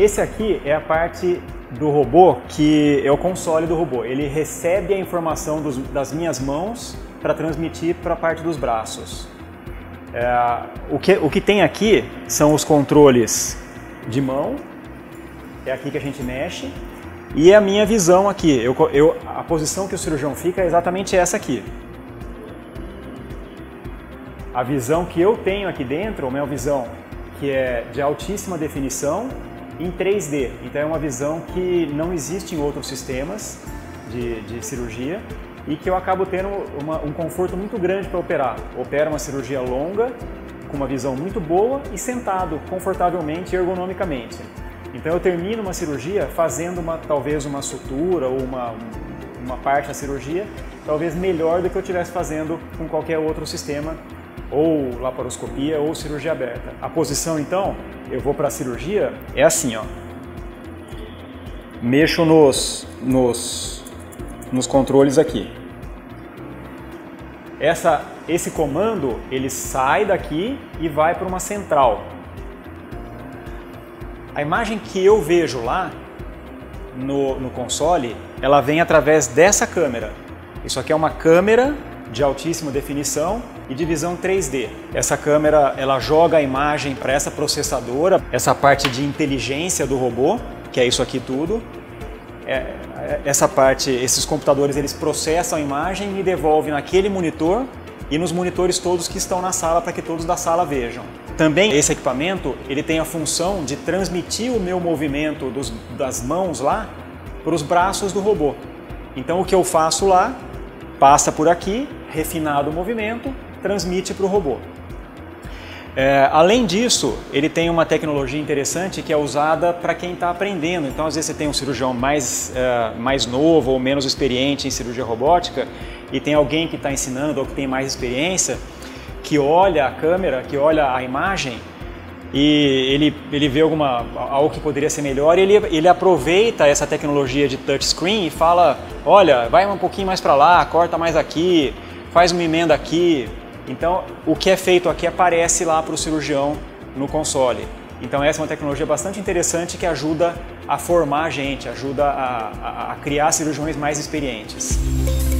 Esse aqui é a parte do robô que é o console do robô. Ele recebe a informação das minhas mãos para transmitir para a parte dos braços. O que tem aqui são os controles de mão, é aqui que a gente mexe, e a minha visão aqui. A posição que o cirurgião fica é exatamente essa aqui. A visão que eu tenho aqui dentro é uma visão que é de altíssima definição em 3D. Então é uma visão que não existe em outros sistemas de cirurgia e que eu acabo tendo um conforto muito grande para operar. Opero uma cirurgia longa, com uma visão muito boa e sentado confortavelmente e ergonomicamente. Então eu termino uma cirurgia fazendo talvez uma sutura ou uma parte da cirurgia talvez melhor do que eu estivesse fazendo com qualquer outro sistema, ou laparoscopia ou cirurgia aberta. A posição então, eu vou para a cirurgia, é assim, ó. Mexo nos controles aqui. Esse comando, ele sai daqui e vai para uma central. A imagem que eu vejo lá no console, ela vem através dessa câmera. Isso aqui é uma câmera de altíssima definição e de visão 3D. Essa câmera, ela joga a imagem para essa processadora, essa parte de inteligência do robô, que é isso aqui tudo. Essa parte, esses computadores, eles processam a imagem e devolvem naquele monitor e nos monitores todos que estão na sala para que todos da sala vejam. Também esse equipamento, ele tem a função de transmitir o meu movimento das mãos lá para os braços do robô. Então o que eu faço lá, passa por aqui, refinado o movimento, transmite para o robô. Além disso, ele tem uma tecnologia interessante que é usada para quem está aprendendo. Então, às vezes você tem um cirurgião mais novo ou menos experiente em cirurgia robótica e tem alguém que está ensinando ou que tem mais experiência, que olha a câmera, que olha a imagem e ele vê algo que poderia ser melhor e ele aproveita essa tecnologia de touchscreen e fala, olha, vai um pouquinho mais para lá, corta mais aqui, faz uma emenda aqui. Então, o que é feito aqui aparece lá para o cirurgião no console. Então, essa é uma tecnologia bastante interessante que ajuda a formar a gente, ajuda a criar cirurgiões mais experientes.